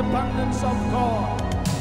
abundance of God.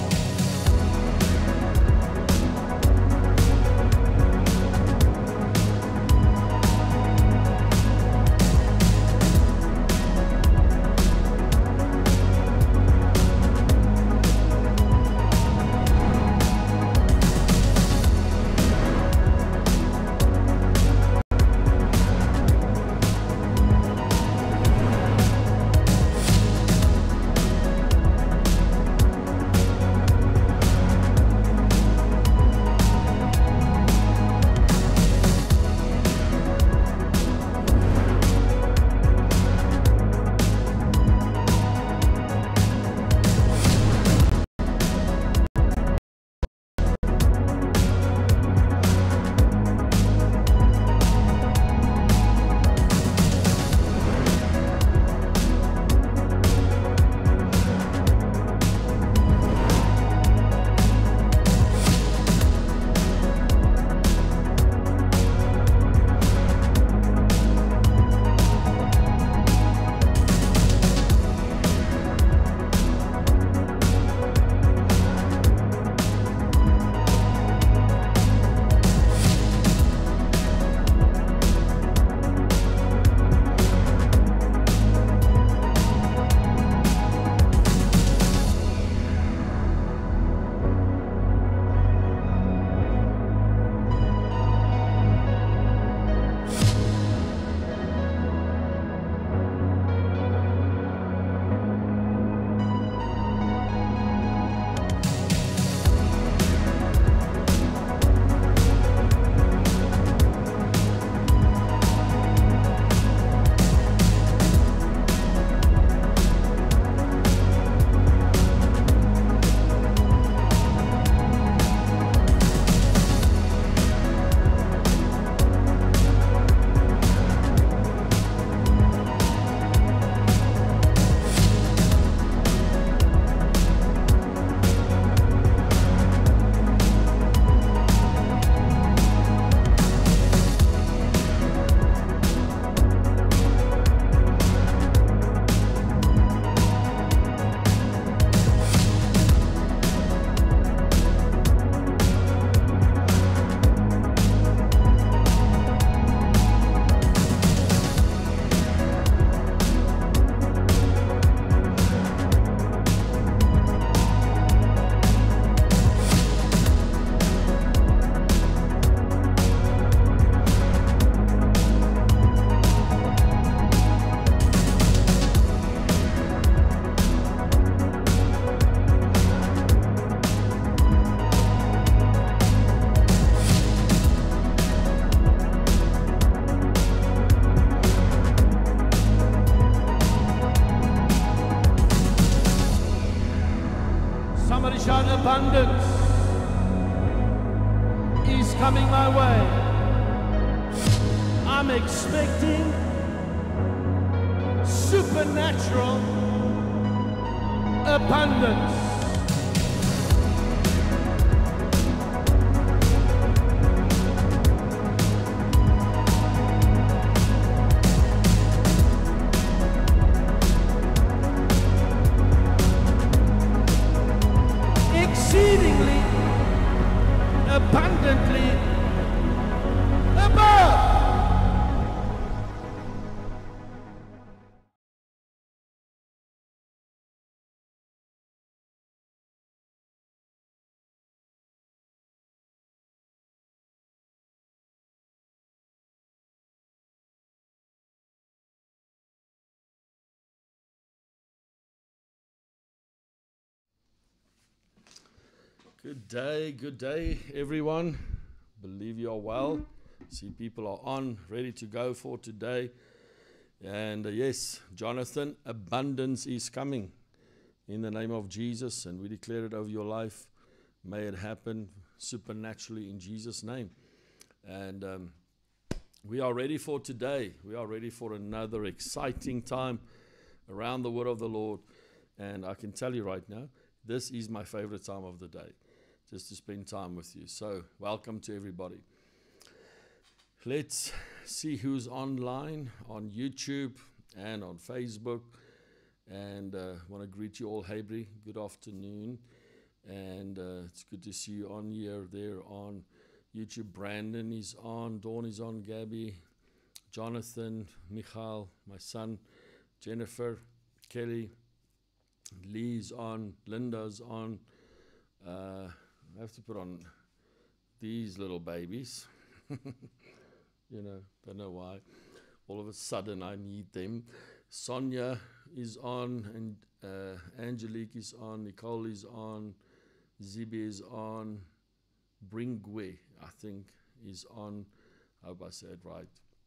Somebody shout, abundance is coming my way. I'm expecting supernatural abundance. Exceedingly, abundantly, above. Good day, everyone. Believe you are well. See, people are on, ready to go for today. And yes, Jonathan, abundance is coming in the name of Jesus, and we declare it over your life. May it happen supernaturally in Jesus' name. And we are ready for today. We are ready for another exciting time around the word of the Lord. And I can tell you right now, this is my favorite time of the day, just to spend time with you. So welcome to everybody. Let's see who's online on YouTube and on Facebook And want to greet you all, Hebrew. Good afternoon. And it's good to see you on here, there on YouTube. Brandon is on, Dawn is on, Gabby, Jonathan, Michael, my son, Jennifer, Kelly, Lee's on, Linda's on. I have to put on these little babies. Don't know why. All of a sudden I need them. Sonia is on, and Angelique is on, Nicole is on, Zibi is on, Bringwe, I think, is on. I hope I said right.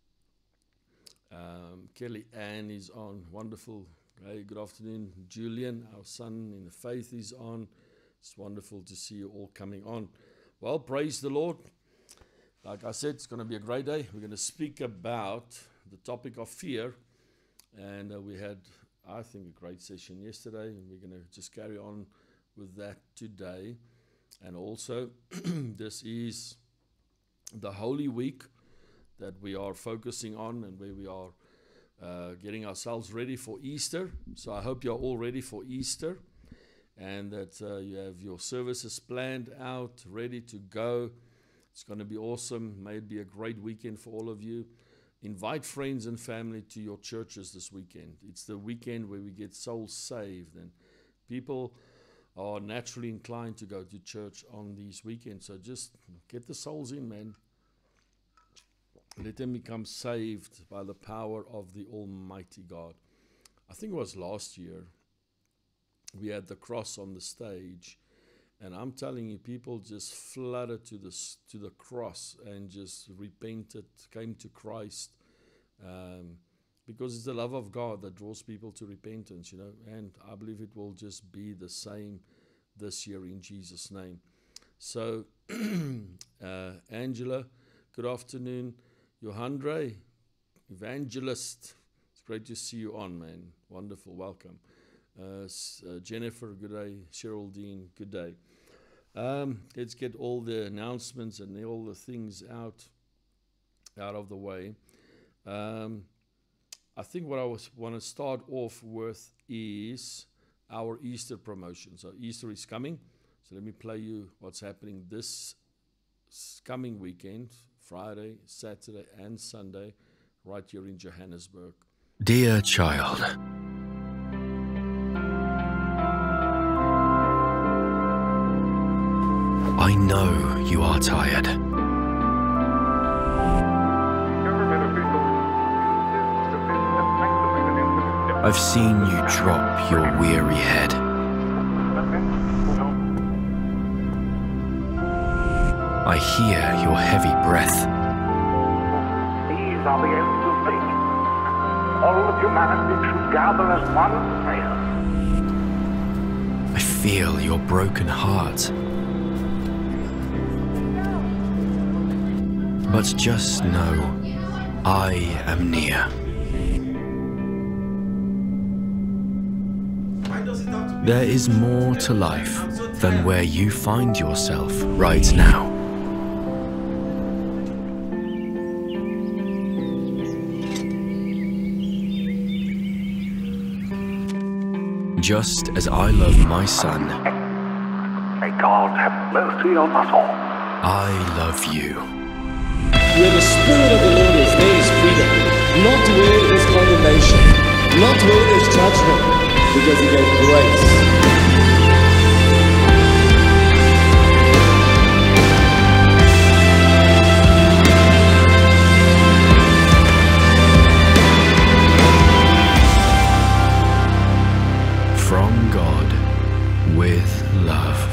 Kelly Ann is on. Wonderful. Hey, good afternoon. Julian, our son in the faith, is on. It's wonderful to see you all coming on. Well, praise the Lord. Like I said, it's going to be a great day. We're going to speak about the topic of fear. And we had, I think, a great session yesterday. And we're going to just carry on with that today. And also, this is the Holy Week that we are focusing on, and where we are getting ourselves ready for Easter. So I hope you're all ready for Easter, and that you have your services planned out, ready to go. It's going to be awesome. May it be a great weekend for all of you. Invite friends and family to your churches this weekend. It's the weekend where we get souls saved, and people are naturally inclined to go to church on these weekends. So just get the souls in, man. Let them become saved by the power of the Almighty God. I think it was last year we had the cross on the stage, and I'm telling you, people just flooded to the cross and just repented, came to Christ, because it's the love of God that draws people to repentance, and I believe it will just be the same this year in Jesus' name. So, Angela, good afternoon. Johandre, evangelist, it's great to see you on, man. Wonderful, welcome. Jennifer, good day. Cheryl Dean, good day. Let's get all the announcements and all the things out of the way. I think what I want to start off with is our Easter promotion. So Easter is coming. So let me play you what's happening this coming weekend, Friday, Saturday, and Sunday, right here in Johannesburg. Dear child, I know you are tired. I've seen you drop your weary head. I hear your heavy breath. These are the ends of things. All of humanity should gather as one prayer. I feel your broken heart. But just know, I am near. There is more to life than where you find yourself right now. Just as I love my son, May God have mercy on us all. I love you. Where the Spirit of the Lord is, there is freedom. Not where there is condemnation. Not where there is judgment. Because He gave grace. From God with love.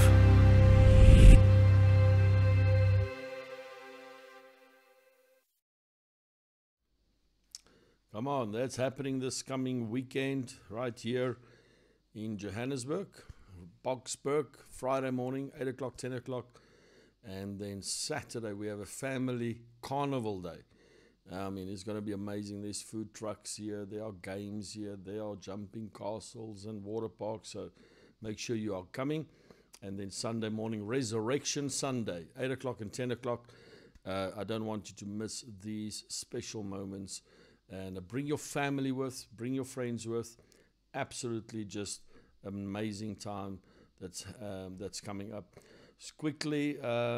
Come on, that's happening this coming weekend right here in Johannesburg, Boksburg, Friday morning, 8 o'clock, 10 o'clock. And then Saturday, we have a family carnival day. I mean, it's going to be amazing. There's food trucks here. There are games here. There are jumping castles and water parks. So make sure you are coming. And then Sunday morning, Resurrection Sunday, 8 o'clock and 10 o'clock. I don't want you to miss these special moments. And bring your family with, bring your friends with. absolutely just amazing time that's coming up. Just quickly,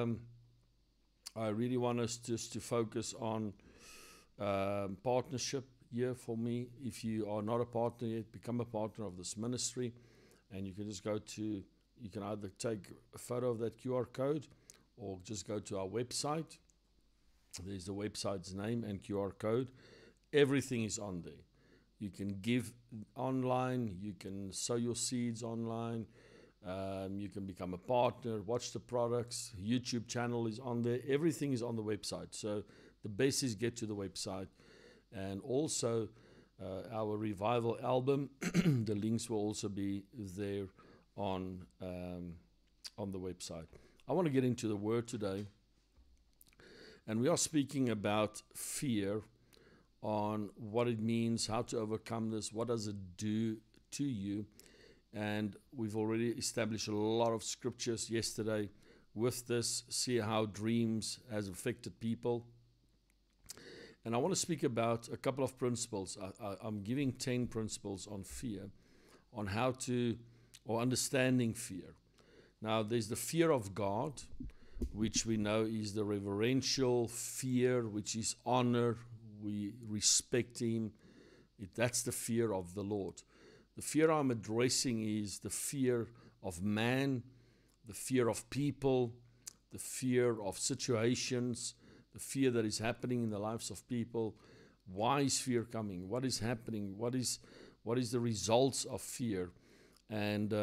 I really want us just to focus on partnership here for me. If you are not a partner yet, become a partner of this ministry, and you can just go to, you can either take a photo of that QR code or just go to our website. There's the website's name and QR code. Everything is on there. You can give online, you can sow your seeds online, you can become a partner, watch the products, YouTube channel is on there, everything is on the website. So the best is get to the website. And also our revival album, the links will also be there on the website. I want to get into the word today, and we are speaking about fear, on what it means, how to overcome this, what does it do to you. And we've already established a lot of scriptures yesterday with this, see how dreams has affected people. And I want to speak about a couple of principles. I'm giving 10 principles on fear, on how to, or understanding fear. Now, there's the fear of God, which we know is the reverential fear, which is honor. We respect Him. That's the fear of the Lord. The fear I'm addressing is the fear of man, the fear of people, the fear of situations, the fear that is happening in the lives of people. Why is fear coming? What is happening? What is the results of fear? And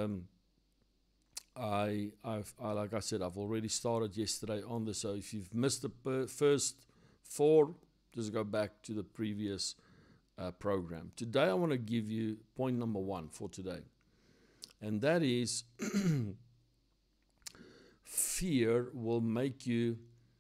like I said, I've already started yesterday on this. So if you've missed the first 4, just go back to the previous program. Today I want to give you point number 1 for today. And that is fear will make you,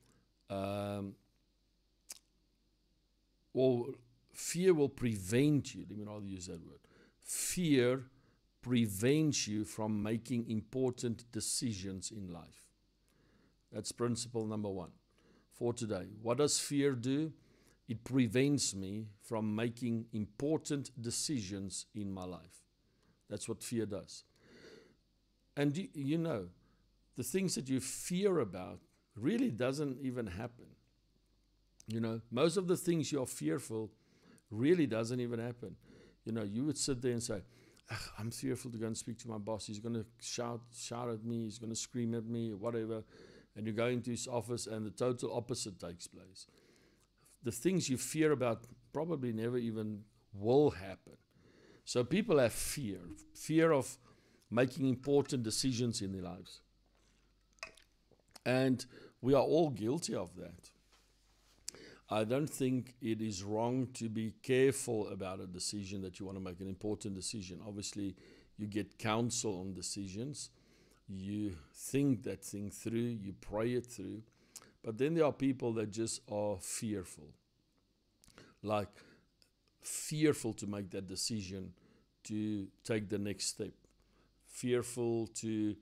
or fear will prevent you. Let me not use that word. Fear prevents you from making important decisions in life. That's principle number 1 for today. What does fear do? It prevents me from making important decisions in my life. That's what fear does. And you know, the things that you fear about really doesn't even happen. You know, most of the things you're fearful really doesn't even happen. You know, you would sit there and say, I'm fearful to go and speak to my boss. He's going to shout at me. He's going to scream at me or whatever. And you go into his office and the total opposite takes place. The things you fear about probably never even will happen. So people have fear of making important decisions in their lives. And we are all guilty of that. I don't think it is wrong to be careful about a decision that you want to make, an important decision. Obviously, you get counsel on decisions. You think that thing through, you pray it through. But then there are people that just are fearful. Like fearful to make that decision, to take the next step. Fearful to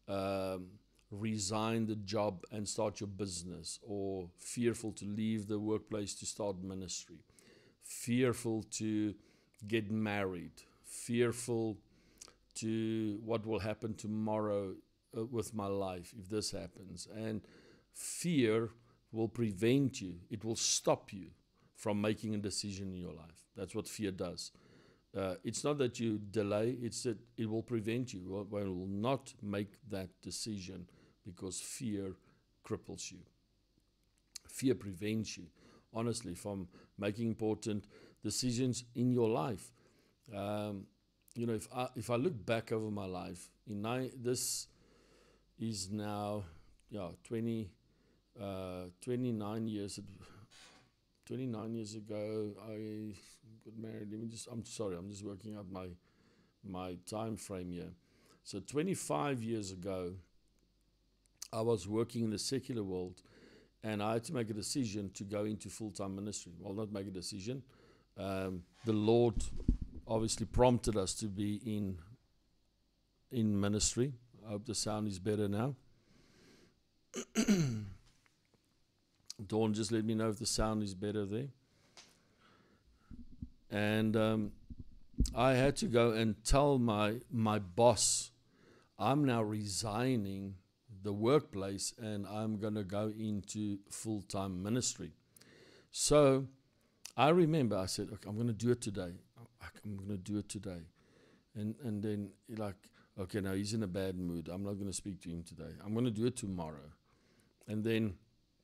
resign the job and start your business, or fearful to leave the workplace to start ministry, fearful to get married, fearful to what will happen tomorrow with my life if this happens. And fear will prevent you, it will stop you from making a decision in your life. That's what fear does. It's not that you delay, it's that it will prevent you. It will not make that decision because fear cripples you. Fear prevents you, honestly, from making important decisions in your life. You know, if I look back over my life, this is now 29 years. 29 years ago, I got married. I'm sorry, I'm just working out my time frame here. So 25 years ago, I was working in the secular world, and I had to make a decision to go into full-time ministry. Well, not make a decision. The Lord obviously prompted us to be in ministry. I hope the sound is better now. Dawn, just let me know if the sound is better there. And I had to go and tell my boss, I'm now resigning the workplace and I'm going to go into full-time ministry. So I remember I said, okay, I'm going to do it today. I'm going to do it today. And then like, okay, now he's in a bad mood. I'm not going to speak to him today. I'm going to do it tomorrow. And then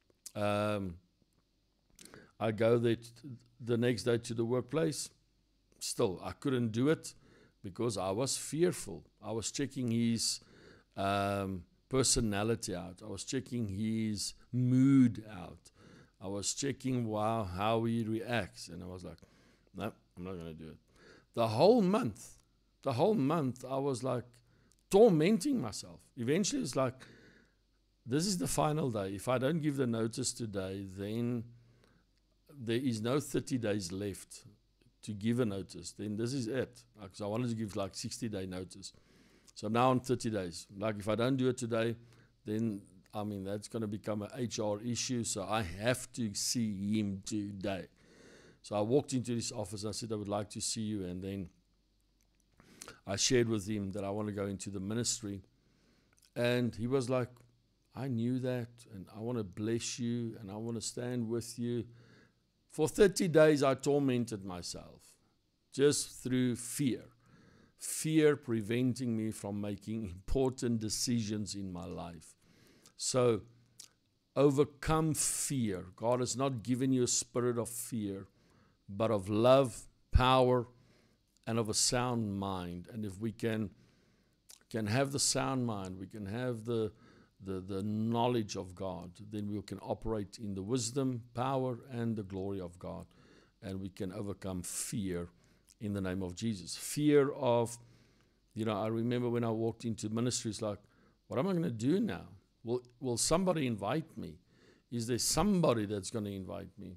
I go there the next day to the workplace. Still, I couldn't do it because I was fearful. I was checking his personality out. I was checking his mood out. I was checking how he reacts. And I was like, no, I'm not going to do it. The whole month, I was like tormenting myself. Eventually, it's like, this is the final day. If I don't give the notice today, then there is no 30 days left to give a notice. Then this is it. Because I wanted to give like 60-day notice. So I'm now on 30 days. Like if I don't do it today, then, I mean, that's going to become an HR issue. So I have to see him today. So I walked into his office. I said, I would like to see you. And then I shared with him that I want to go into the ministry. And he was like, I knew that, and I want to bless you, and I want to stand with you. For 30 days, I tormented myself just through fear. Fear preventing me from making important decisions in my life. So, overcome fear. God has not given you a spirit of fear, but of love, power, and of a sound mind. And if we can have the sound mind, we can have the knowledge of God, then we can operate in the wisdom, power, and the glory of God. And we can overcome fear in the name of Jesus. Fear of, I remember when I walked into ministries, like, what am I going to do now? Will somebody invite me? Is there somebody that's going to invite me?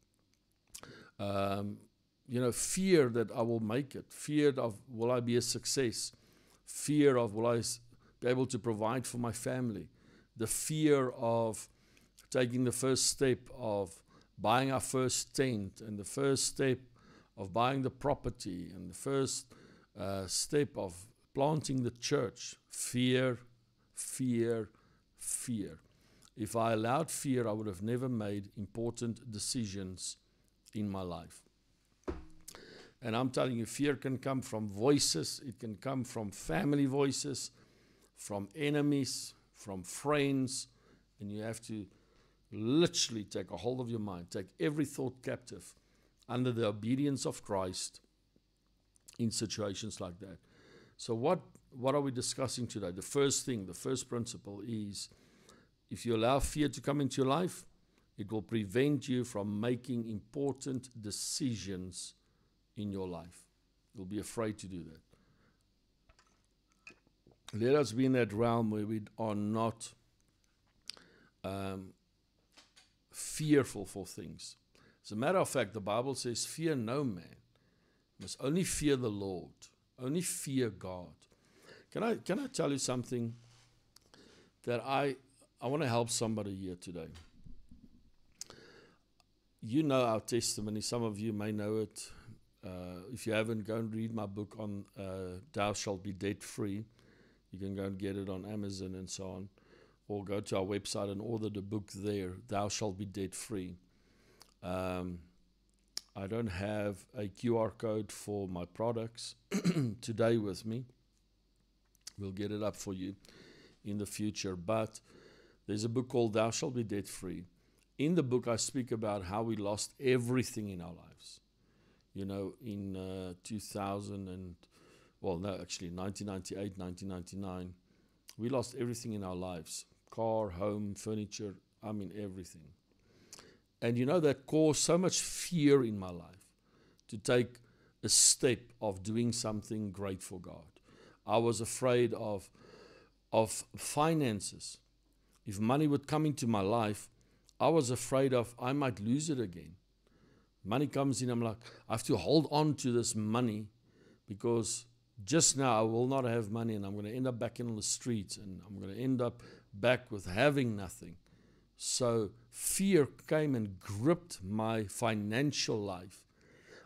Fear that I will make it. Fear of, will I be a success? Fear of, will I be able to provide for my family? The fear of taking the first step of buying our first tent, and the first step of buying the property, and the first step of planting the church. Fear, fear, fear. If I allowed fear, I would have never made important decisions in my life. And I'm telling you, fear can come from voices. It can come from family voices, from enemies, from friends. And you have to literally take a hold of your mind. Take every thought captive under the obedience of Christ in situations like that. So what are we discussing today? The first principle is, if you allow fear to come into your life, it will prevent you from making important decisions in your life. You'll be afraid to do that. Let us be in that realm where we are not fearful for things. As a matter of fact, the Bible says, fear no man. You must only fear the Lord. Only fear God. Can I tell you something that I want to help somebody here today? You know our testimony. Some of you may know it. If you haven't, go and read my book on Thou Shalt Be Debt Free. You can go and get it on Amazon and so on. Or go to our website and order the book there, Thou Shalt Be Debt Free. I don't have a QR code for my products today with me. We'll get it up for you in the future. But there's a book called Thou Shalt Be Debt Free. In the book, I speak about how we lost everything in our lives. In 1998, 1999, we lost everything in our lives. Car, home, furniture, everything. And that caused so much fear in my life to take a step of doing something great for God. I was afraid of finances. If money would come into my life, I was afraid I might lose it again. Money comes in, I'm like, I have to hold on to this money because just now I will not have money and I'm going to end up back in the streets and I'm going to end up back with having nothing. So fear came and gripped my financial life.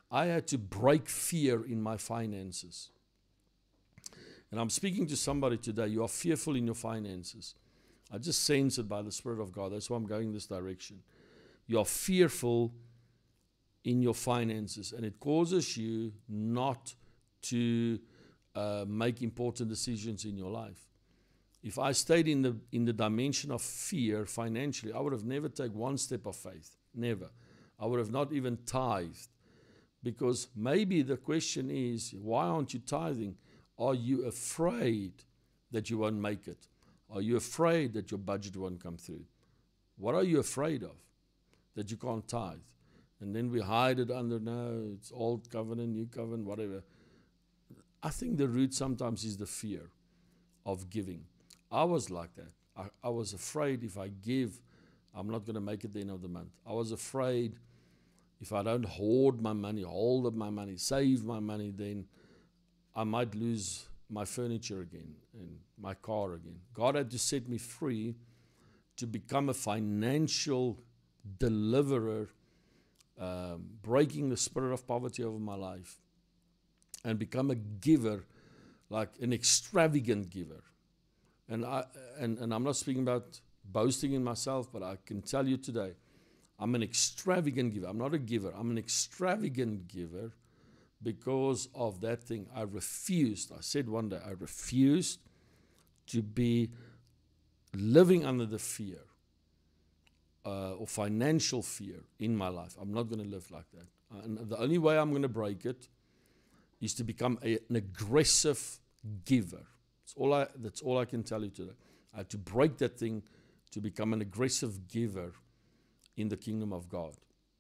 I had to break fear in my finances. And I'm speaking to somebody today. You are fearful in your finances. I just sense it by the Spirit of God. That's why I'm going this direction. You are fearful in your finances, and it causes you not to make important decisions in your life. If I stayed in the dimension of fear financially, I would have never taken one step of faith. Never. I would have not even tithed. Because maybe the question is, why aren't you tithing? Are you afraid that you won't make it? Are you afraid that your budget won't come through? What are you afraid of? That you can't tithe. And then we hide it under, no, it's old covenant, new covenant, whatever. I think the root sometimes is the fear of giving. I was like that. I was afraid if I give, I'm not going to make it the end of the month. I was afraid if I don't hoard my money, hold up my money, save my money, then I might lose my furniture again and my car again. God had to set me free to become a financial deliverer, breaking the spirit of poverty over my life, and become a giver, like an extravagant giver. And I'm not speaking about boasting in myself, but I can tell you today, I'm an extravagant giver. I'm not a giver. I'm an extravagant giver because of that thing. I refused. I said one day, I refused to be living under the fear or financial fear in my life. I'm not going to live like that. And the only way I'm going to break it is to become an aggressive giver. That's all I can tell you today. I had to break that thing to become an aggressive giver in the kingdom of God.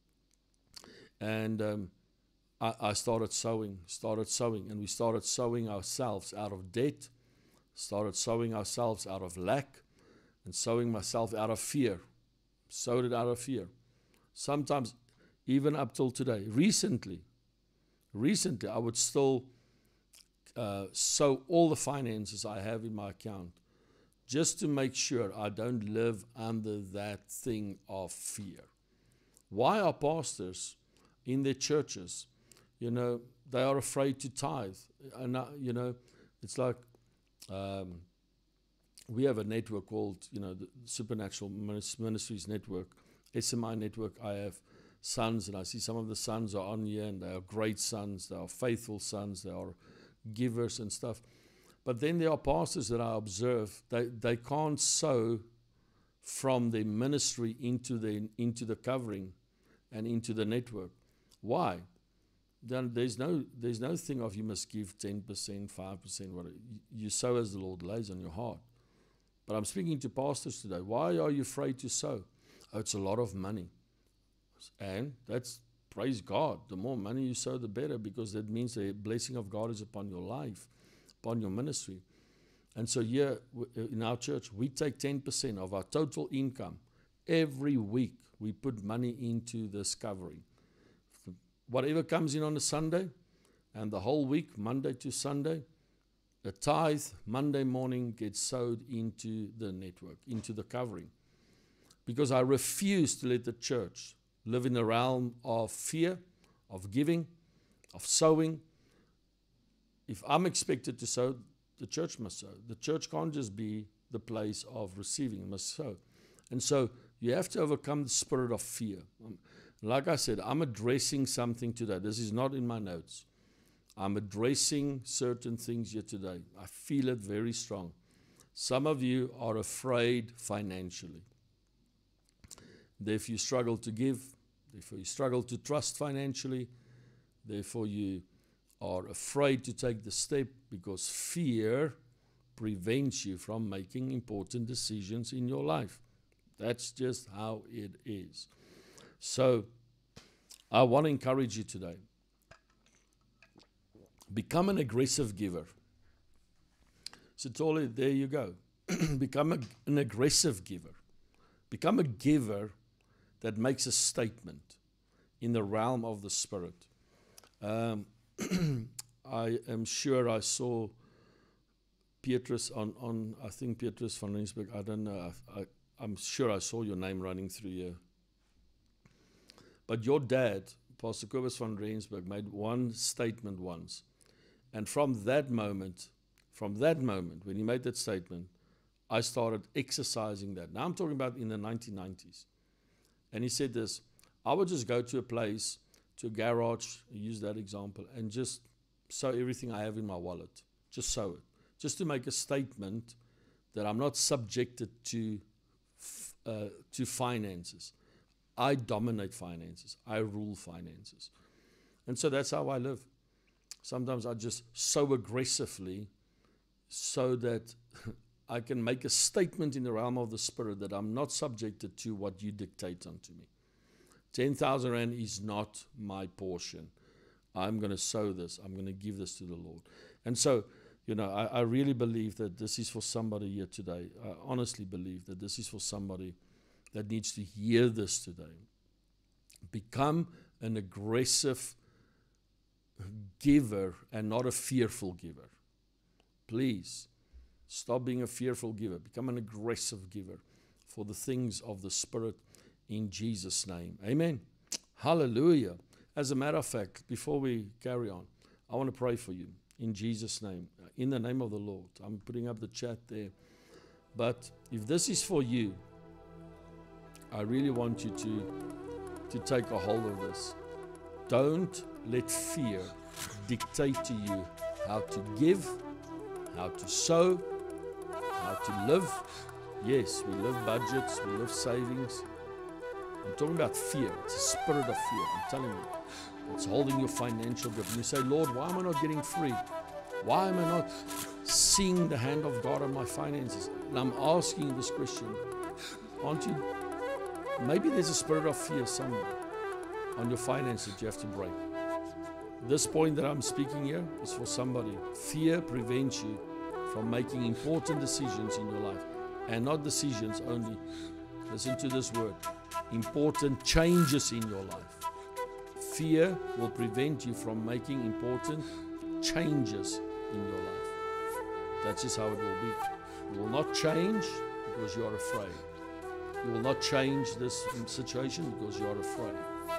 And I started sowing, and we started sowing ourselves out of debt, started sowing ourselves out of lack, and sowing myself out of fear. Sowed it out of fear. Sometimes, even up till today, recently, I would still sow all the finances I have in my account just to make sure I don't live under that thing of fear. Why are pastors in their churches, they are afraid to tithe? And, it's like we have a network called, the Supernatural Ministries Network, SMI Network. I have sons, and I see some of the sons are on here, and they are great sons, they are faithful sons, they are givers and stuff. But then there are pastors that I observe, they can't sow from their ministry into the covering and into the network. Why? Then there's no thing of you must give 10%, 5%, whatever. You sow as the Lord lays on your heart. But I'm speaking to pastors today. Why are you afraid to sow? Oh, it's a lot of money. And that's, praise God. The more money you sow, the better, because that means the blessing of God is upon your life, upon your ministry. And so here in our church, we take 10% of our total income. Every week, we put money into this covering. Whatever comes in on a Sunday, and the whole week, Monday to Sunday, the tithe, Monday morning, gets sowed into the network, into the covering. Because I refuse to let the church live in the realm of fear, of giving, of sowing. If I'm expected to sow, the church must sow. The church can't just be the place of receiving, it must sow. And so you have to overcome the spirit of fear. Like I said, I'm addressing something today. This is not in my notes. I'm addressing certain things here today. I feel it very strong. Some of you are afraid financially. Therefore, you struggle to give. Therefore, you struggle to trust financially. Therefore, you are afraid to take the step because fear prevents you from making important decisions in your life. That's just how it is. So, I want to encourage you today. Become an aggressive giver. So, Tolly, there you go. Become an aggressive giver. Become a giver that makes a statement in the realm of the Spirit. I am sure I saw Petrus on I think Petrus van Rensburg, I don't know, I'm sure I saw your name running through here. But your dad Pastor Kobus van Rensburg made one statement once. And from that moment, when he made that statement, I started exercising that. Now I'm talking about in the 1990s. And he said this, I would just go to a place, to a garage, use that example, and just sow everything I have in my wallet. Just sow it. Just to make a statement that I'm not subjected to finances. I dominate finances. I rule finances. And so that's how I live. Sometimes I just sow aggressively so that I can make a statement in the realm of the Spirit that I'm not subjected to what you dictate unto me. 10,000 Rand is not my portion. I'm going to sow this. I'm going to give this to the Lord. And so, I really believe that this is for somebody here today. I honestly believe that this is for somebody that needs to hear this today. Become an aggressive giver and not a fearful giver. Please, stop being a fearful giver. Become an aggressive giver for the things of the Spirit in Jesus' name. Amen. Hallelujah. As a matter of fact, before we carry on, I want to pray for you in Jesus' name. In the name of the Lord. I'm putting up the chat there. But if this is for you, I really want you to take a hold of this. Don't let fear dictate to you how to give, how to sow, how to live. Yes, we live budgets, we live savings. I'm talking about fear. It's a spirit of fear. I'm telling you. It's holding your financial grip. And you say, Lord, why am I not getting free? Why am I not seeing the hand of God on my finances? And I'm asking you this question. Aren't you? Maybe there's a spirit of fear somewhere on your finances that you have to break. This point that I'm speaking here is for somebody. Fear prevents you from making important decisions in your life. And not decisions only. Listen to this word. Important changes in your life. Fear will prevent you from making important changes in your life. That's just how it will be. You will not change because you are afraid. You will not change this situation because you are afraid.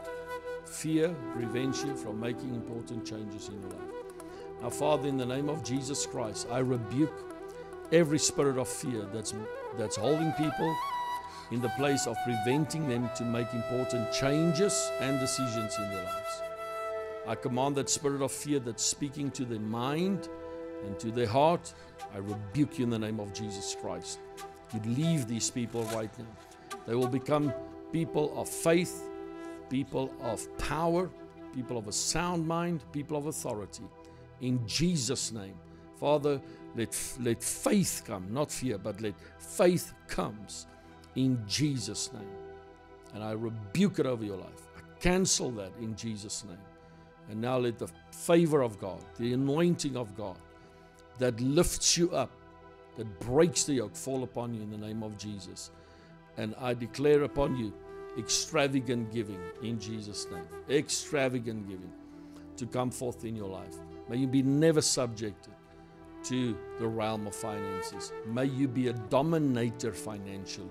Fear prevents you from making important changes in your life. Now, Father, in the name of Jesus Christ, I rebuke every spirit of fear that's holding people in the place of preventing them to make important changes and decisions in their lives. I command that spirit of fear that's speaking to their mind and to their heart, I rebuke you in the name of Jesus Christ. You leave these people right now. They will become people of faith, people of power, people of a sound mind, people of authority. In Jesus' name. Father, let faith come, not fear, but let faith comes. In Jesus' name. And I rebuke it over your life. I cancel that in Jesus' name. And now let the favor of God, the anointing of God that lifts you up, that breaks the yoke, fall upon you in the name of Jesus. And I declare upon you extravagant giving in Jesus' name. Extravagant giving to come forth in your life. May you be never subjected to the realm of finances. May you be a dominator financially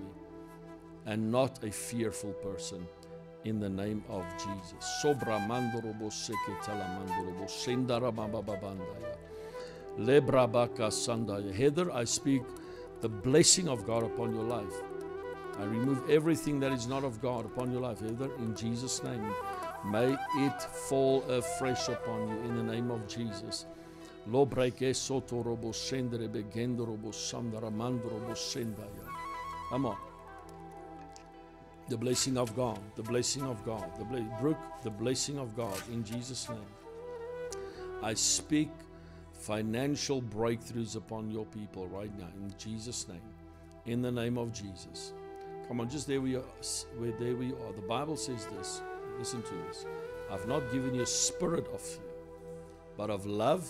and not a fearful person in the name of Jesus. Sobra mandorobo seketala mandorobo sendara bababandaya. Lebrabaka sandaya. Heather, I speak the blessing of God upon your life. I remove everything that is not of God upon your life, Heather, in Jesus' name. May it fall afresh upon you in the name of Jesus. Lobreke sotorobo sendere begendorobo sandara mandorobo sendaya. Come on. The blessing of God, the blessing of God, Brooke, the blessing of God in Jesus' name. I speak financial breakthroughs upon your people right now in Jesus' name. In the name of Jesus. Come on, just there we are. There we are. The Bible says this. Listen to this. I've not given you a spirit of fear, but of love,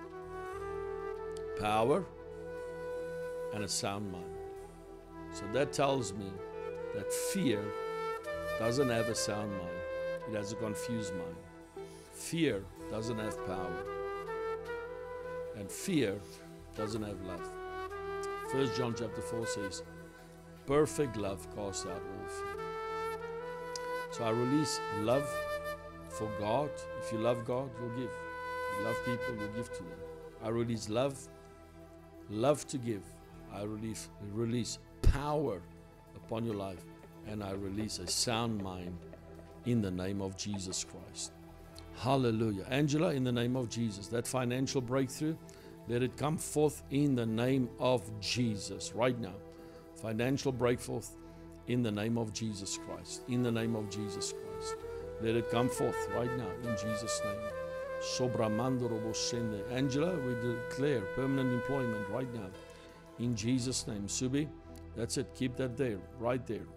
power, and a sound mind. So that tells me that fear doesn't have a sound mind. It has a confused mind. Fear doesn't have power. And fear doesn't have love. 1 John chapter 4 says, perfect love casts out all fear. So I release love, for God. If you love God, you'll give. If you love people, you'll give to them. I release love to give. I release power upon your life, and I release a sound mind in the name of Jesus Christ. Hallelujah. Angela, in the name of Jesus, that financial breakthrough, let it come forth in the name of Jesus right now. Financial breakthrough in the name of Jesus Christ. In the name of Jesus Christ. Let it come forth right now in Jesus' name. Angela, we declare permanent employment right now in Jesus' name. Subi, that's it. Keep that there, right there.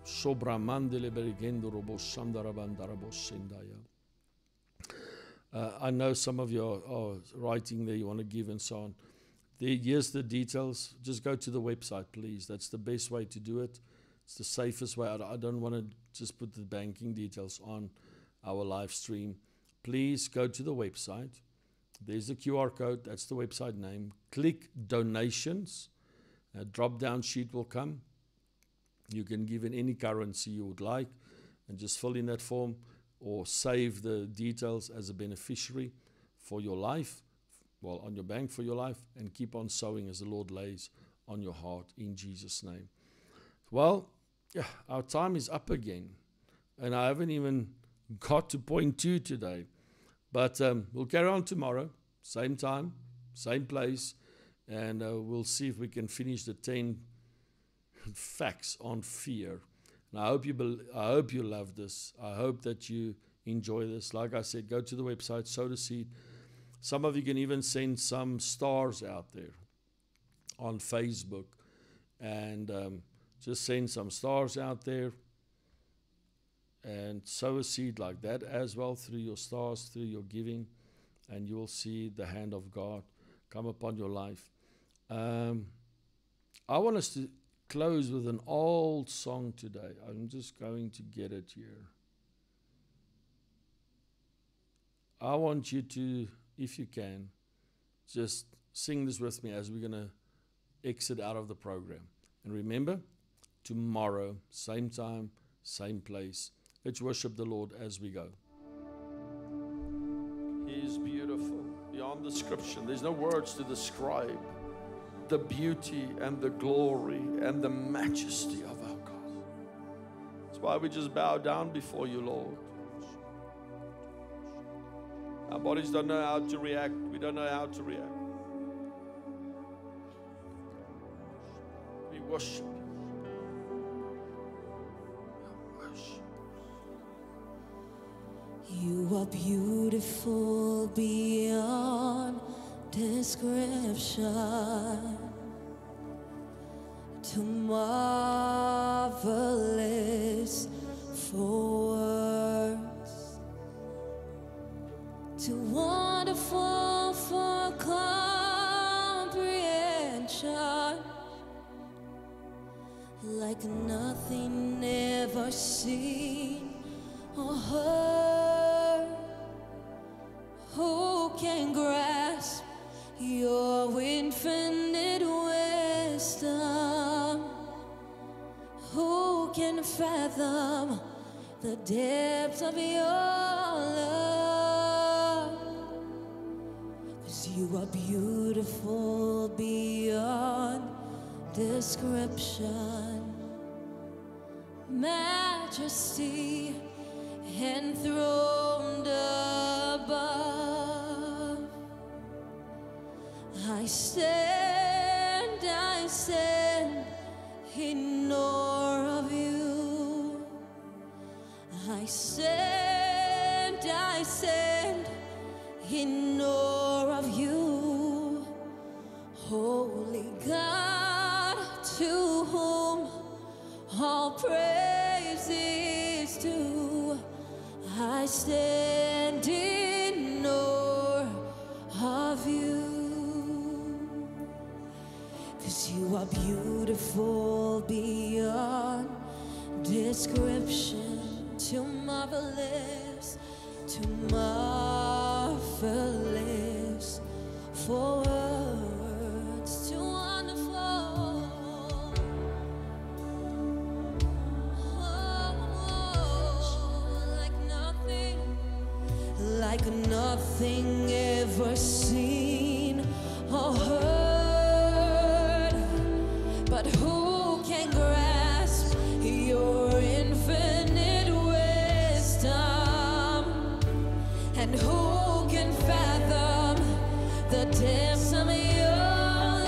I know some of you are writing there, you want to give and so on. Here's the details. Just go to the website, please. That's the best way to do it. It's the safest way. I don't want to just put the banking details on our live stream. Please go to the website. There's the QR code. That's the website name. Click donations. A drop-down sheet will come. You can give in any currency you would like and just fill in that form or save the details as a beneficiary for your life, well, on your bank for your life, and keep on sowing as the Lord lays on your heart in Jesus' name. Well, yeah, our time is up again, and I haven't even got to point 2 today, but we'll carry on tomorrow, same time, same place, and we'll see if we can finish the 10 facts on fear. And I hope you love this. I hope that you enjoy this. Like I said, go to the website, sow the seed. Some of you can even send some stars out there on Facebook, and just send some stars out there and sow a seed like that as well through your stars, through your giving, and you will see the hand of God come upon your life. I want us to close with an old song today. I'm just going to get it here. I want you to, if you can, just sing this with me as we're going to exit out of the program. And remember, tomorrow, same time, same place. Let's worship the Lord as we go. He is beautiful beyond description. There's no words to describe the beauty and the glory and the majesty of our God. That's why we just bow down before you, Lord. Our bodies don't know how to react. We don't know how to react. We worship you. You are beautiful beyond description, too marvelous for words, too wonderful for comprehension, like nothing ever seen or heard. Who can grasp your infinite wisdom? Who can fathom the depths of your love? 'Cause you are beautiful beyond description, majesty enthroned above. I stand in awe of you. I stand in awe of you. Holy God, to whom all praise is due, I stand in awe of you. 'Cause you are beautiful beyond description, too marvelous for words, too wonderful. nothing ever seen or heard, but who can grasp your infinite wisdom, and who can fathom the depths of your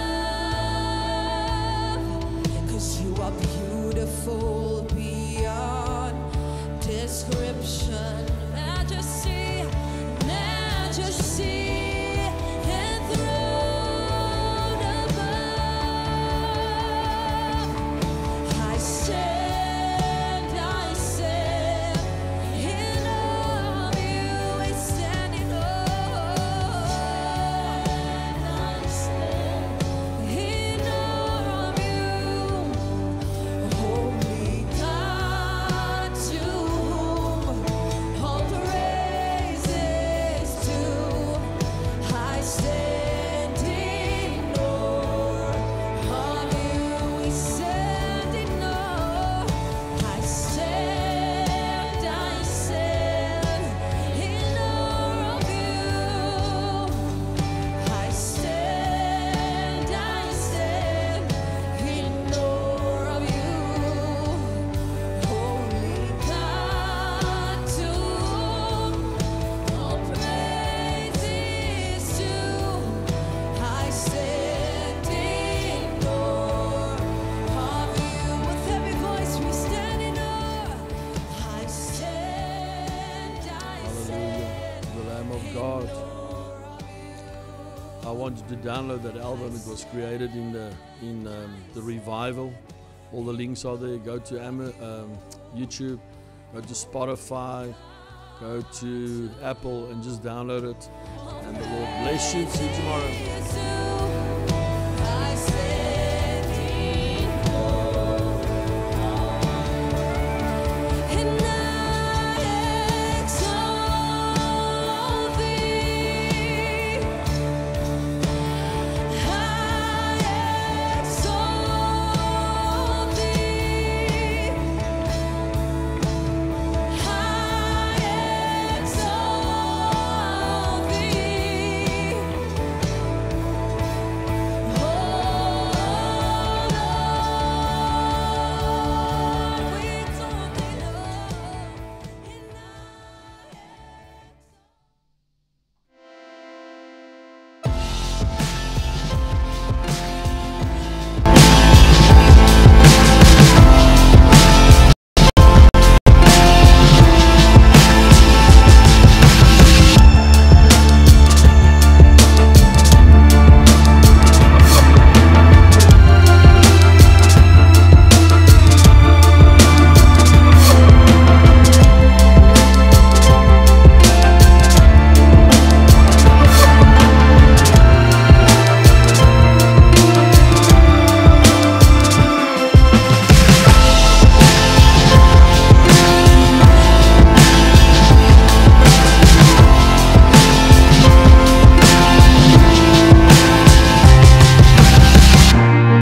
love? 'Cause you are beautiful beyond description. Majesty, majesty, enthroned above. I stand in awe of you. I stand in awe. I stand in awe of you. Holy God, to whom all praise is due. I stand in awe of you. We stand in awe. I stand in awe of you. I stand in awe of you. Holy God, to whom all praise is due. I stand in awe of you. With every voice we stand in awe. I stand Hallelujah. The Lamb of God. I wanted to download that album. It was created in the revival. All the links are there. Go to YouTube, go to Spotify, go to Apple, and just download it. And the Lord bless you. See you tomorrow.